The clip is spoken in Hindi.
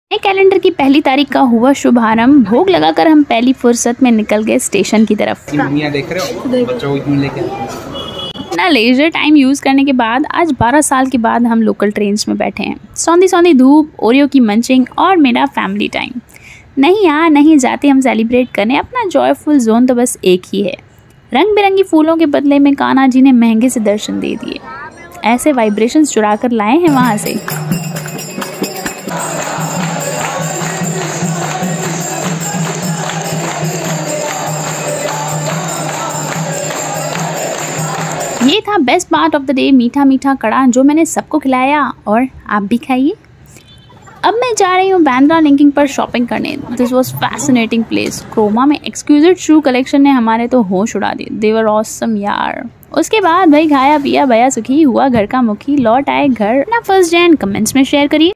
नए कैलेंडर की पहली तारीख का हुआ शुभारंभ। भोग लगाकर हम पहली फुर्सत में निकल गए स्टेशन की तरफ। देख रहे हो बच्चों को क्यों लेके ना लेजर टाइम यूज़ करने के बाद आज 12 साल के बाद हम लोकल ट्रेन्स में बैठे हैं। सौंधी सौंधी धूप, ओरियो की मंचिंग और मेरा फैमिली टाइम। नहीं यार नहीं जाते हम सेलिब्रेट करने, अपना जॉयफुल जोन तो बस एक ही है। रंग बिरंगी फूलों के बदले में कान्हा जी ने महंगे से दर्शन दे दिए। ऐसे वाइब्रेशंस चुरा कर लाए हैं वहाँ से। ये था best part of the day, मीठा मीठा कड़ा जो मैंने सबको खिलाया और आप भी खाइए। अब मैं जा रही हूँ बांद्रा लिंकिंग पर शॉपिंग करने। This was fascinating place. Croma में एक्सक्लूसिव शू कलेक्शन ने हमारे तो होश उड़ा दिए। दे वर ऑसम यार। उसके बाद भाई खाया पिया बया सुखी हुआ घर का मुखी, लौट आए घर। अपना फर्स्ट डे कमेंट्स में शेयर करिए।